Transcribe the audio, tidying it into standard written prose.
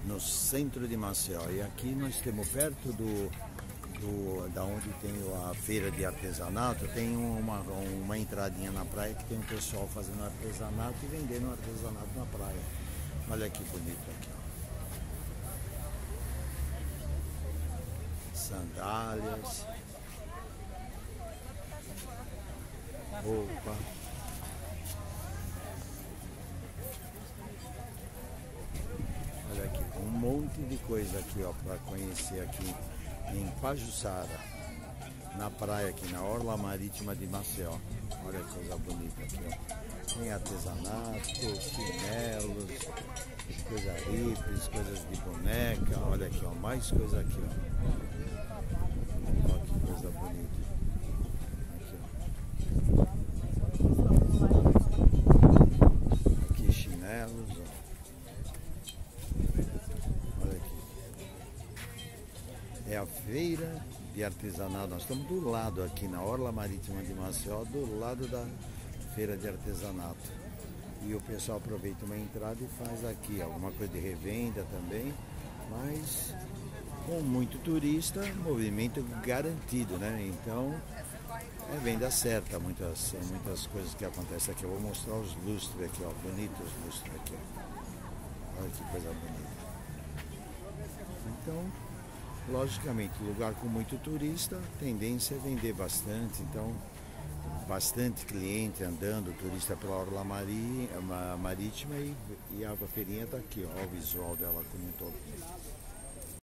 no centro de Maceió. E aqui nós temos perto da onde tem a feira de artesanato, tem uma entradinha na praia que tem um pessoal fazendo artesanato e vendendo artesanato na praia. Olha que bonito aqui, ó. Sandálias, roupa. Olha aqui, um monte de coisa aqui, ó, para conhecer aqui em Pajuçara, na praia aqui, na Orla Marítima de Maceió. Olha que coisa bonita aqui, ó. Tem artesanato, chinelos, coisaripes, coisas de boneca. Olha aqui, ó, mais coisa aqui, ó. Olha que coisa bonita. Aqui chinelos, ó. Olha aqui. É a feira de artesanato. Nós estamos do lado aqui na Orla Marítima de Maceió, do lado da feira de artesanato. E o pessoal aproveita uma entrada e faz aqui alguma coisa de revenda também, mas com muito turista, movimento garantido, né? Então é venda certa, muitas coisas que acontecem aqui. Eu vou mostrar os lustres aqui, ó, bonitos lustres aqui, ó. Olha que coisa bonita. Então, logicamente, lugar com muito turista, a tendência é vender bastante, então bastante cliente andando, turista pela Orla Marítima e a feirinha está aqui, ó, o visual dela como um todo.